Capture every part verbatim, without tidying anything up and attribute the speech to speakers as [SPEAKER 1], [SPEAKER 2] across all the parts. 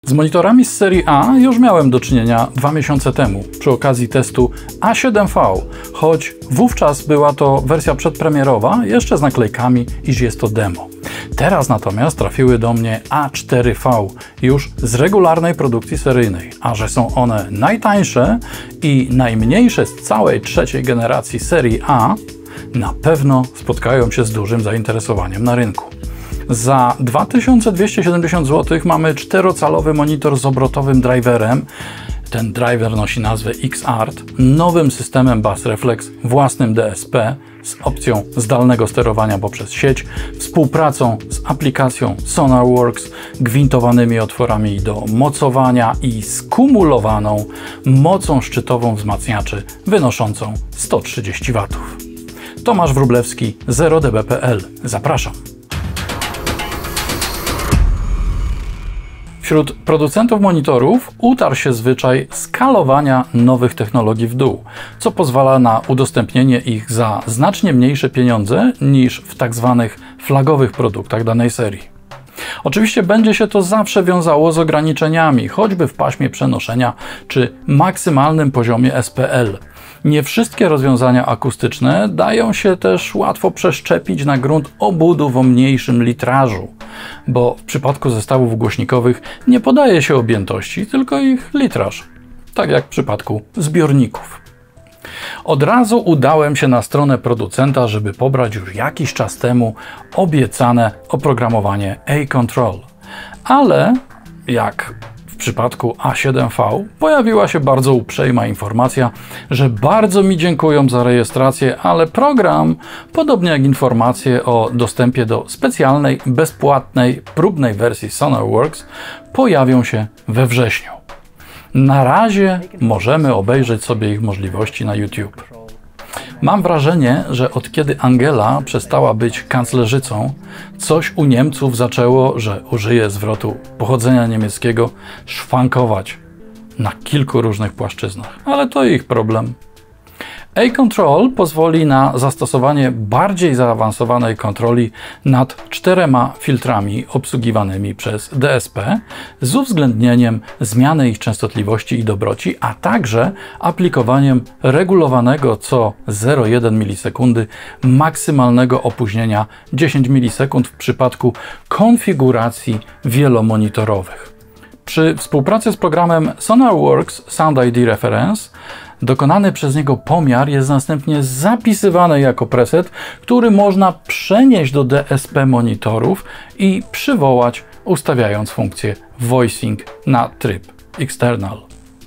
[SPEAKER 1] Z monitorami z serii A już miałem do czynienia dwa miesiące temu przy okazji testu A siedem V, choć wówczas była to wersja przedpremierowa, jeszcze z naklejkami, iż jest to demo. Teraz natomiast trafiły do mnie A cztery V już z regularnej produkcji seryjnej, a że są one najtańsze i najmniejsze z całej trzeciej generacji serii A, na pewno spotkają się z dużym zainteresowaniem na rynku. Za dwa tysiące dwieście siedemdziesiąt złotych mamy czterocalowy monitor z obrotowym driverem. Ten driver nosi nazwę X-Art, nowym systemem Bass Reflex, własnym D S P z opcją zdalnego sterowania poprzez sieć, współpracą z aplikacją SonarWorks, gwintowanymi otworami do mocowania i skumulowaną mocą szczytową wzmacniaczy wynoszącą sto trzydzieści watów. Tomasz Wróblewski, zero d b kropka p l. Zapraszam. Wśród producentów monitorów utarł się zwyczaj skalowania nowych technologii w dół, co pozwala na udostępnienie ich za znacznie mniejsze pieniądze niż w tak zwanych flagowych produktach danej serii. Oczywiście będzie się to zawsze wiązało z ograniczeniami, choćby w paśmie przenoszenia czy maksymalnym poziomie S P L. Nie wszystkie rozwiązania akustyczne dają się też łatwo przeszczepić na grunt obudów o mniejszym litrażu, bo w przypadku zestawów głośnikowych nie podaje się objętości, tylko ich litraż, tak jak w przypadku zbiorników. Od razu udałem się na stronę producenta, żeby pobrać już jakiś czas temu obiecane oprogramowanie A-Control, ale jak w przypadku A siedem V pojawiła się bardzo uprzejma informacja, że bardzo mi dziękują za rejestrację, ale program, podobnie jak informacje o dostępie do specjalnej, bezpłatnej, próbnej wersji SonarWorks, pojawią się we wrześniu. Na razie możemy obejrzeć sobie ich możliwości na YouTube. Mam wrażenie, że od kiedy Angela przestała być kanclerzycą, coś u Niemców zaczęło, że użyję zwrotu pochodzenia niemieckiego, szwankować na kilku różnych płaszczyznach. Ale to ich problem. A-Control pozwoli na zastosowanie bardziej zaawansowanej kontroli nad czterema filtrami obsługiwanymi przez D S P z uwzględnieniem zmiany ich częstotliwości i dobroci, a także aplikowaniem regulowanego co zero przecinek jeden milisekundy maksymalnego opóźnienia dziesięć milisekund w przypadku konfiguracji wielomonitorowych. Przy współpracy z programem SonarWorks Sound I D Reference dokonany przez niego pomiar jest następnie zapisywany jako preset, który można przenieść do D S P monitorów i przywołać, ustawiając funkcję Voicing na tryb External.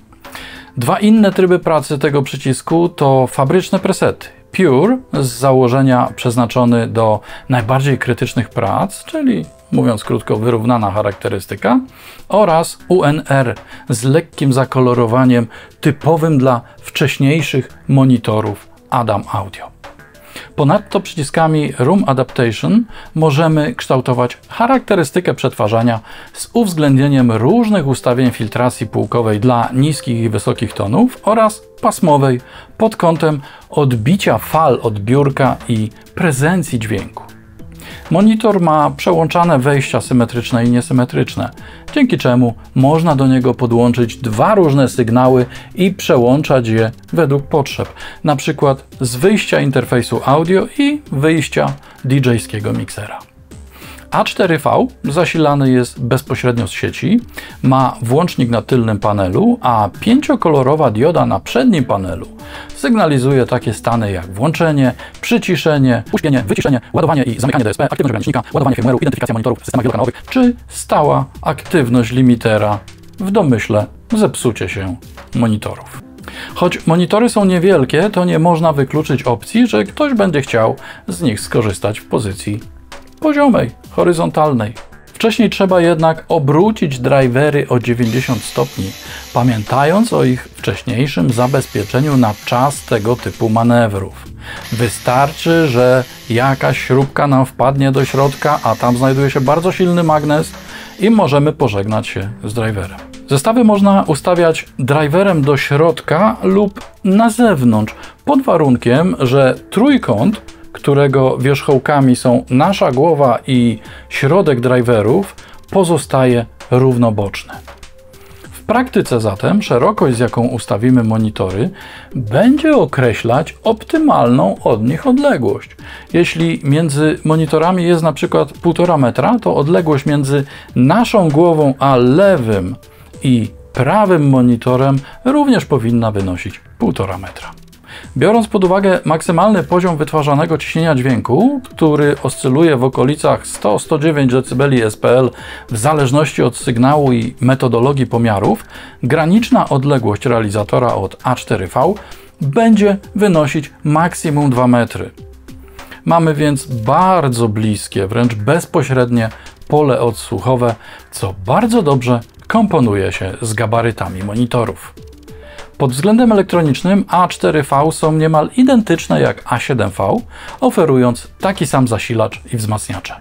[SPEAKER 1] Dwa inne tryby pracy tego przycisku to fabryczne presety. Pure, z założenia przeznaczony do najbardziej krytycznych prac, czyli mówiąc krótko wyrównana charakterystyka, oraz U N R z lekkim zakolorowaniem typowym dla wcześniejszych monitorów Adam Audio. Ponadto przyciskami Room Adaptation możemy kształtować charakterystykę przetwarzania z uwzględnieniem różnych ustawień filtracji półkowej dla niskich i wysokich tonów oraz pasmowej pod kątem odbicia fal od biurka i prezencji dźwięku. Monitor ma przełączane wejścia symetryczne i niesymetryczne, dzięki czemu można do niego podłączyć dwa różne sygnały i przełączać je według potrzeb, na przykład z wyjścia interfejsu audio i wyjścia D J-skiego miksera. A cztery V zasilany jest bezpośrednio z sieci, ma włącznik na tylnym panelu, a pięciokolorowa dioda na przednim panelu sygnalizuje takie stany jak włączenie, przyciszenie, uśpienie, wyciszenie, ładowanie i zamykanie D S P, aktywność ogranicznika, ładowanie firmware'u, identyfikacja monitorów w systemach wielokanałowych, czy stała aktywność limitera w domyśle zepsucie się monitorów. Choć monitory są niewielkie, to nie można wykluczyć opcji, że ktoś będzie chciał z nich skorzystać w pozycji poziomej, horyzontalnej. Wcześniej trzeba jednak obrócić drivery o dziewięćdziesiąt stopni, pamiętając o ich wcześniejszym zabezpieczeniu na czas tego typu manewrów. Wystarczy, że jakaś śrubka nam wpadnie do środka, a tam znajduje się bardzo silny magnes i możemy pożegnać się z driverem. Zestawy można ustawiać driverem do środka lub na zewnątrz, pod warunkiem, że trójkąt, którego wierzchołkami są nasza głowa i środek driverów, pozostaje równoboczny. praktyce zatem szerokość, z jaką ustawimy monitory, będzie określać optymalną od nich odległość. Jeśli między monitorami jest na przykład półtora metra, to odległość między naszą głową a lewym i prawym monitorem również powinna wynosić półtora metra. Biorąc pod uwagę maksymalny poziom wytwarzanego ciśnienia dźwięku, który oscyluje w okolicach sto do stu dziewięciu decybeli S P L w zależności od sygnału i metodologii pomiarów, graniczna odległość realizatora od A cztery V będzie wynosić maksimum dwa metry. Mamy więc bardzo bliskie, wręcz bezpośrednie pole odsłuchowe, co bardzo dobrze komponuje się z gabarytami monitorów. Pod względem elektronicznym A cztery V są niemal identyczne jak A siedem V, oferując taki sam zasilacz i wzmacniacze.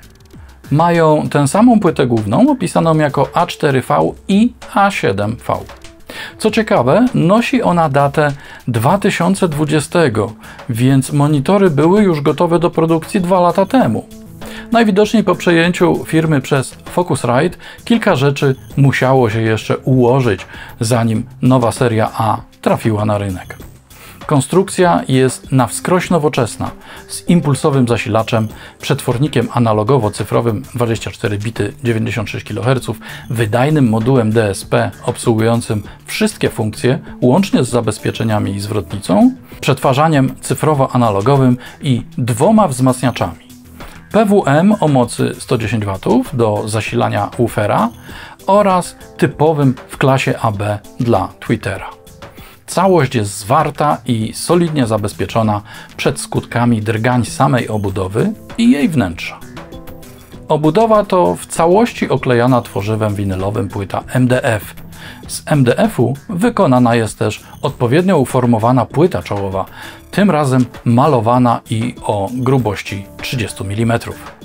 [SPEAKER 1] Mają tę samą płytę główną, opisaną jako A cztery V i A siedem V. Co ciekawe, nosi ona datę dwa tysiące dwudziestego, więc monitory były już gotowe do produkcji dwa lata temu. Najwidoczniej po przejęciu firmy przez Focusrite kilka rzeczy musiało się jeszcze ułożyć, zanim nowa seria A trafiła na rynek. Konstrukcja jest na wskroś nowoczesna, z impulsowym zasilaczem, przetwornikiem analogowo-cyfrowym dwadzieścia cztery bity dziewięćdziesiąt sześć kiloherców, wydajnym modułem D S P obsługującym wszystkie funkcje, łącznie z zabezpieczeniami i zwrotnicą, przetwarzaniem cyfrowo-analogowym i dwoma wzmacniaczami. P W M o mocy sto dziesięć watów do zasilania woofera oraz typowym w klasie A B dla tweetera. Całość jest zwarta i solidnie zabezpieczona przed skutkami drgań samej obudowy i jej wnętrza. Obudowa to w całości oklejana tworzywem winylowym płyta M D F. Z M D F-u wykonana jest też odpowiednio uformowana płyta czołowa, tym razem malowana i o grubości trzydzieści milimetrów.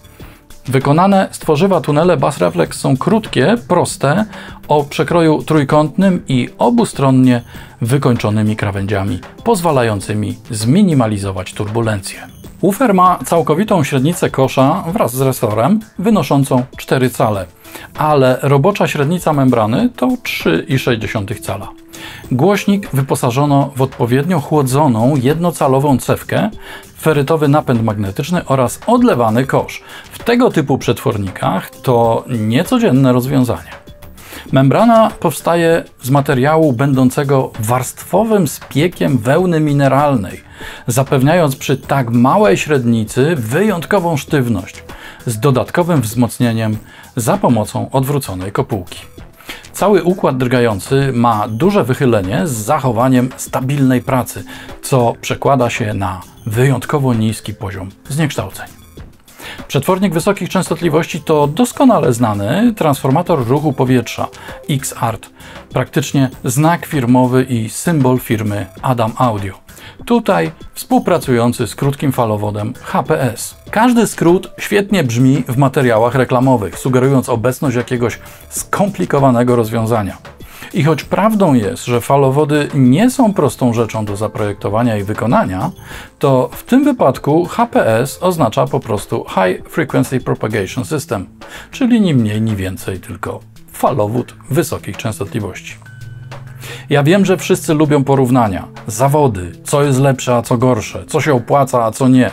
[SPEAKER 1] Wykonane z tworzywa tunele Bass Reflex są krótkie, proste, o przekroju trójkątnym i obustronnie wykończonymi krawędziami, pozwalającymi zminimalizować turbulencje. Woofer ma całkowitą średnicę kosza wraz z resorem wynoszącą cztery cale, ale robocza średnica membrany to trzy przecinek sześć cala. Głośnik wyposażono w odpowiednio chłodzoną, jednocalową cewkę, ferytowy napęd magnetyczny oraz odlewany kosz. W tego typu przetwornikach to niecodzienne rozwiązanie. Membrana powstaje z materiału będącego warstwowym spiekiem wełny mineralnej, zapewniając przy tak małej średnicy wyjątkową sztywność, z dodatkowym wzmocnieniem za pomocą odwróconej kopułki. Cały układ drgający ma duże wychylenie z zachowaniem stabilnej pracy, co przekłada się na wyjątkowo niski poziom zniekształceń. Przetwornik wysokich częstotliwości to doskonale znany transformator ruchu powietrza X-Art, praktycznie znak firmowy i symbol firmy Adam Audio. Tutaj współpracujący z krótkim falowodem H P S. Każdy skrót świetnie brzmi w materiałach reklamowych, sugerując obecność jakiegoś skomplikowanego rozwiązania. I choć prawdą jest, że falowody nie są prostą rzeczą do zaprojektowania i wykonania, to w tym wypadku H P S oznacza po prostu High Frequency Propagation System, czyli ni mniej, ni więcej, tylko falowód wysokich częstotliwości. Ja wiem, że wszyscy lubią porównania, zawody, co jest lepsze, a co gorsze, co się opłaca, a co nie.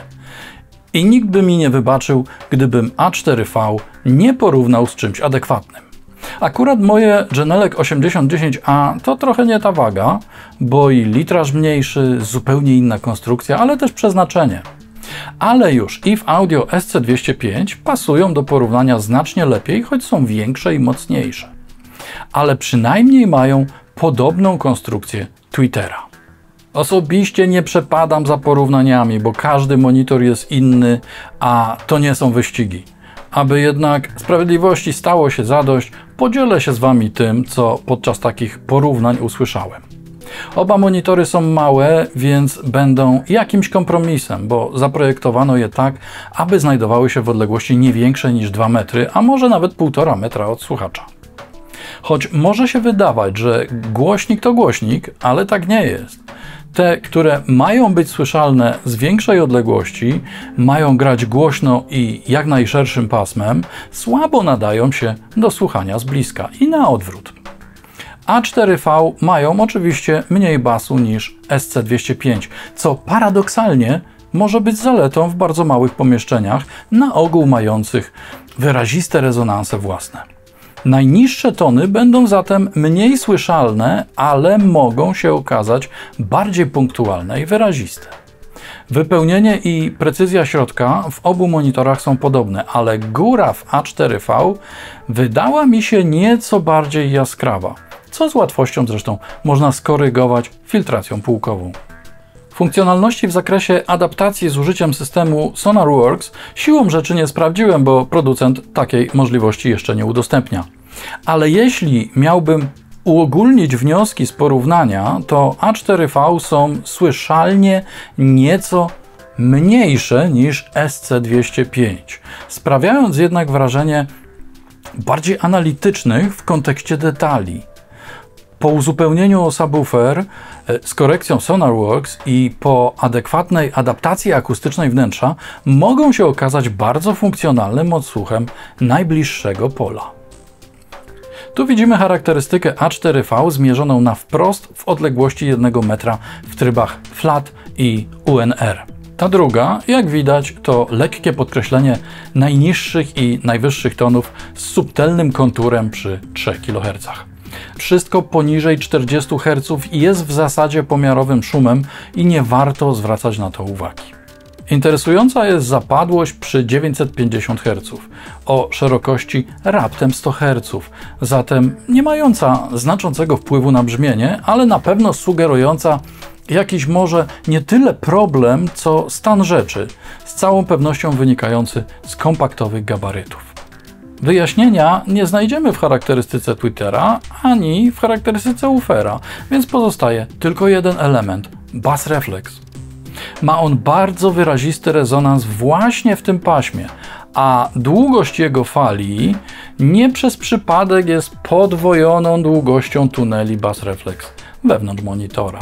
[SPEAKER 1] I nikt by mi nie wybaczył, gdybym A cztery V nie porównał z czymś adekwatnym. Akurat moje Genelec osiemdziesiąt dziesięć A to trochę nie ta waga, bo i litraż mniejszy, zupełnie inna konstrukcja, ale też przeznaczenie. Ale już I F Audio S C dwieście pięć pasują do porównania znacznie lepiej, choć są większe i mocniejsze. Ale przynajmniej mają podobną konstrukcję tweetera. Osobiście nie przepadam za porównaniami, bo każdy monitor jest inny, a to nie są wyścigi. Aby jednak sprawiedliwości stało się zadość, podzielę się z Wami tym, co podczas takich porównań usłyszałem. Oba monitory są małe, więc będą jakimś kompromisem, bo zaprojektowano je tak, aby znajdowały się w odległości nie większej niż dwa metry, a może nawet półtora metra od słuchacza. Choć może się wydawać, że głośnik to głośnik, ale tak nie jest. Te, które mają być słyszalne z większej odległości, mają grać głośno i jak najszerszym pasmem, słabo nadają się do słuchania z bliska i na odwrót. A cztery V mają oczywiście mniej basu niż S C dwieście pięć, co paradoksalnie może być zaletą w bardzo małych pomieszczeniach, na ogół mających wyraziste rezonanse własne. Najniższe tony będą zatem mniej słyszalne, ale mogą się okazać bardziej punktualne i wyraziste. Wypełnienie i precyzja środka w obu monitorach są podobne, ale góra w A cztery V wydała mi się nieco bardziej jaskrawa, co z łatwością zresztą można skorygować filtracją półkową. Funkcjonalności w zakresie adaptacji z użyciem systemu SonarWorks siłą rzeczy nie sprawdziłem, bo producent takiej możliwości jeszcze nie udostępnia. Ale jeśli miałbym uogólnić wnioski z porównania, to A cztery V są słyszalnie nieco mniejsze niż S C dwieście pięć, sprawiając jednak wrażenie bardziej analitycznych w kontekście detali. Po uzupełnieniu o subwoofer z korekcją SonarWorks i po adekwatnej adaptacji akustycznej wnętrza mogą się okazać bardzo funkcjonalnym odsłuchem najbliższego pola. Tu widzimy charakterystykę A cztery V zmierzoną na wprost w odległości jednego metra w trybach flat i U N R. Ta druga, jak widać, to lekkie podkreślenie najniższych i najwyższych tonów z subtelnym konturem przy trzech kilohercach. Wszystko poniżej czterdziestu herców jest w zasadzie pomiarowym szumem i nie warto zwracać na to uwagi. Interesująca jest zapadłość przy dziewięćset pięćdziesiąt herców o szerokości raptem sto herców, zatem nie mająca znaczącego wpływu na brzmienie, ale na pewno sugerująca jakiś może nie tyle problem, co stan rzeczy, z całą pewnością wynikający z kompaktowych gabarytów. Wyjaśnienia nie znajdziemy w charakterystyce tweetera ani w charakterystyce woofera, więc pozostaje tylko jeden element – bass reflex. Ma on bardzo wyrazisty rezonans właśnie w tym paśmie, a długość jego fali nie przez przypadek jest podwojoną długością tuneli bass reflex wewnątrz monitora.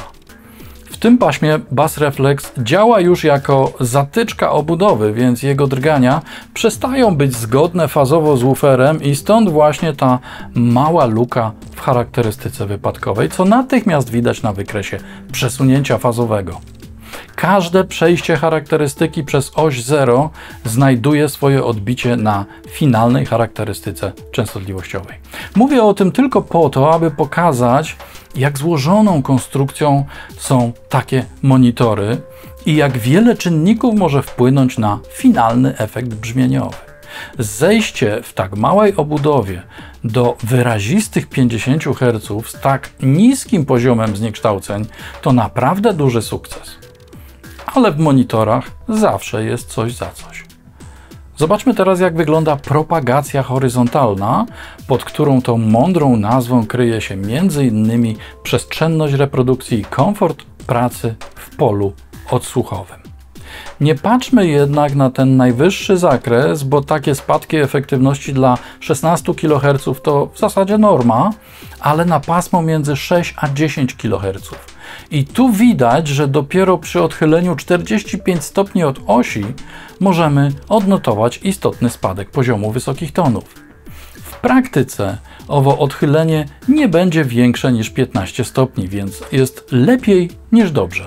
[SPEAKER 1] W tym paśmie bass reflex działa już jako zatyczka obudowy, więc jego drgania przestają być zgodne fazowo z wooferem i stąd właśnie ta mała luka w charakterystyce wypadkowej, co natychmiast widać na wykresie przesunięcia fazowego. Każde przejście charakterystyki przez oś zero znajduje swoje odbicie na finalnej charakterystyce częstotliwościowej. Mówię o tym tylko po to, aby pokazać, jak złożoną konstrukcją są takie monitory i jak wiele czynników może wpłynąć na finalny efekt brzmieniowy. Zejście w tak małej obudowie do wyrazistych pięćdziesięciu herców z tak niskim poziomem zniekształceń to naprawdę duży sukces. Ale w monitorach zawsze jest coś za coś. Zobaczmy teraz, jak wygląda propagacja horyzontalna, pod którą tą mądrą nazwą kryje się między innymi przestrzenność reprodukcji i komfort pracy w polu odsłuchowym. Nie patrzmy jednak na ten najwyższy zakres, bo takie spadki efektywności dla szesnastu kiloherców to w zasadzie norma, ale na pasmo między sześć a dziesięć kiloherców. I tu widać, że dopiero przy odchyleniu czterdziestu pięciu stopni od osi możemy odnotować istotny spadek poziomu wysokich tonów. W praktyce owo odchylenie nie będzie większe niż piętnaście stopni, więc jest lepiej niż dobrze.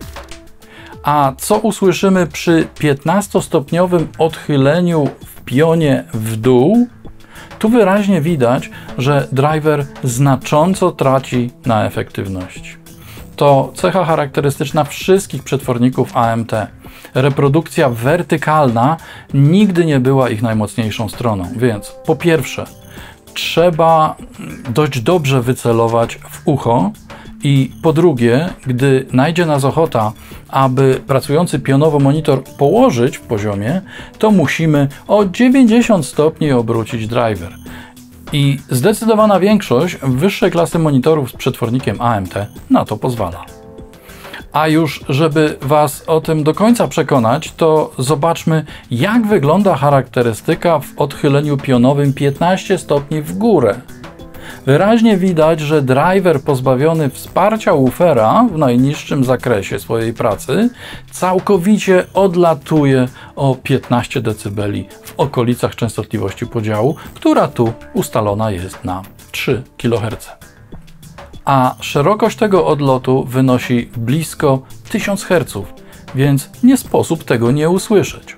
[SPEAKER 1] A co usłyszymy przy piętnastostopniowym odchyleniu w pionie w dół? Tu wyraźnie widać, że driver znacząco traci na efektywności. To cecha charakterystyczna wszystkich przetworników A M T. Reprodukcja wertykalna nigdy nie była ich najmocniejszą stroną, więc po pierwsze trzeba dość dobrze wycelować w ucho i po drugie, gdy najdzie nas ochota, aby pracujący pionowo monitor położyć w poziomie, to musimy o dziewięćdziesiąt stopni obrócić driver. I zdecydowana większość wyższej klasy monitorów z przetwornikiem A M T na to pozwala. A już żeby Was o tym do końca przekonać, to zobaczmy, jak wygląda charakterystyka w odchyleniu pionowym piętnaście stopni w górę. Wyraźnie widać, że driver pozbawiony wsparcia woofera w najniższym zakresie swojej pracy całkowicie odlatuje o piętnaście decybeli w okolicach częstotliwości podziału, która tu ustalona jest na trzy kiloherce. a szerokość tego odlotu wynosi blisko tysiąc herców, więc nie sposób tego nie usłyszeć.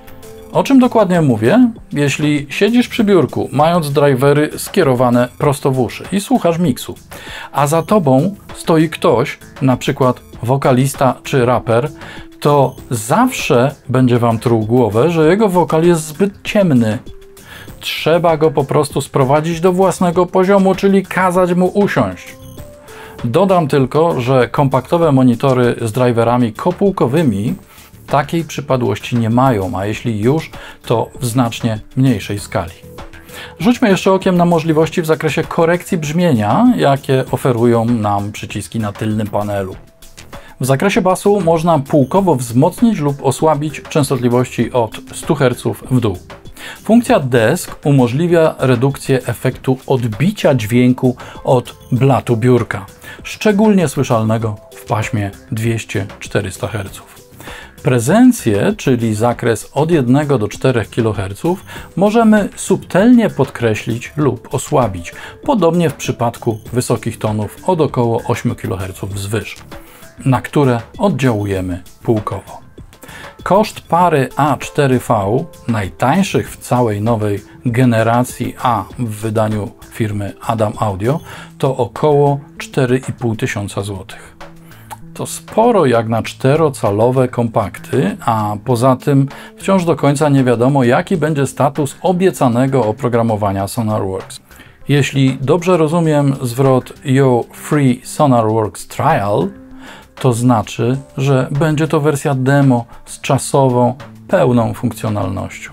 [SPEAKER 1] O czym dokładnie mówię? Jeśli siedzisz przy biurku, mając drivery skierowane prosto w uszy i słuchasz miksu, a za tobą stoi ktoś, na przykład wokalista czy raper, to zawsze będzie wam truł głowę, że jego wokal jest zbyt ciemny. Trzeba go po prostu sprowadzić do własnego poziomu, czyli kazać mu usiąść. Dodam tylko, że kompaktowe monitory z driverami kopułkowymi takiej przypadłości nie mają, a jeśli już, to w znacznie mniejszej skali. Rzućmy jeszcze okiem na możliwości w zakresie korekcji brzmienia, jakie oferują nam przyciski na tylnym panelu. W zakresie basu można półkowo wzmocnić lub osłabić częstotliwości od stu herców w dół. Funkcja desk umożliwia redukcję efektu odbicia dźwięku od blatu biurka, szczególnie słyszalnego w paśmie dwieście do czterystu herców. Prezencję, czyli zakres od jednego do czterech kiloherców, możemy subtelnie podkreślić lub osłabić, podobnie w przypadku wysokich tonów od około ośmiu kiloherców wzwyż, na które oddziałujemy półkowo. Koszt pary A cztery V, najtańszych w całej nowej generacji A w wydaniu firmy Adam Audio, to około cztery i pół tysiąca złotych. To sporo jak na czterocalowe kompakty, a poza tym wciąż do końca nie wiadomo, jaki będzie status obiecanego oprogramowania SonarWorks. Jeśli dobrze rozumiem zwrot Your Free SonarWorks Trial, to znaczy, że będzie to wersja demo z czasową, pełną funkcjonalnością.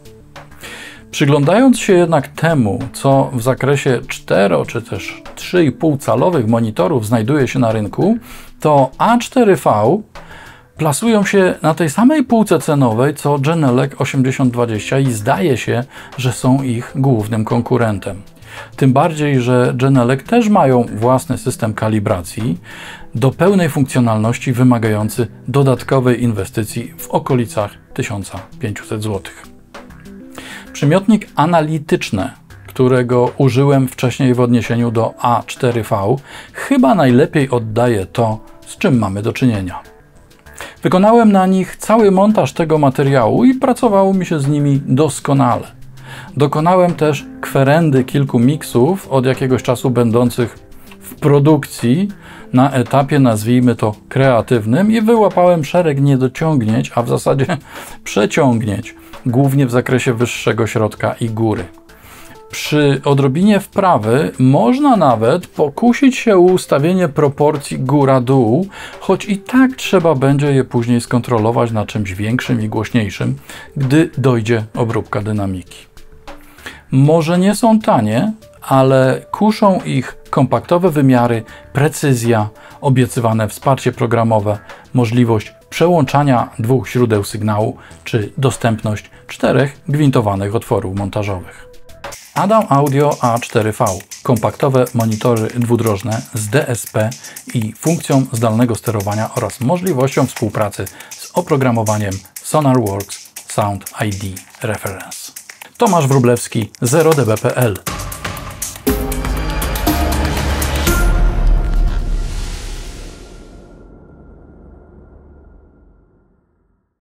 [SPEAKER 1] Przyglądając się jednak temu, co w zakresie cztero czy też trzy i pół calowych monitorów znajduje się na rynku, to A cztery V plasują się na tej samej półce cenowej co Genelec osiemdziesiąt dwadzieścia i zdaje się, że są ich głównym konkurentem. Tym bardziej, że Genelec też mają własny system kalibracji do pełnej funkcjonalności wymagający dodatkowej inwestycji w okolicach tysiąc pięćset złotych. Przymiotnik analityczne, którego użyłem wcześniej w odniesieniu do A cztery V, chyba najlepiej oddaje to, z czym mamy do czynienia. Wykonałem na nich cały montaż tego materiału i pracowało mi się z nimi doskonale. Dokonałem też kwerendy kilku miksów od jakiegoś czasu będących w produkcji na etapie, nazwijmy to, kreatywnym i wyłapałem szereg niedociągnięć, a w zasadzie przeciągnięć, głównie w zakresie wyższego środka i góry. Przy odrobinie wprawy można nawet pokusić się o ustawienie proporcji góra-dół, choć i tak trzeba będzie je później skontrolować na czymś większym i głośniejszym, gdy dojdzie obróbka dynamiki. Może nie są tanie, ale kuszą ich kompaktowe wymiary, precyzja, obiecywane wsparcie programowe, możliwość przełączania dwóch źródeł sygnału czy dostępność czterech gwintowanych otworów montażowych. Adam Audio A cztery V. Kompaktowe monitory dwudrożne z D S P i funkcją zdalnego sterowania oraz możliwością współpracy z oprogramowaniem SonarWorks Sound I D Reference. Tomasz Wróblewski, zero D B kropka P L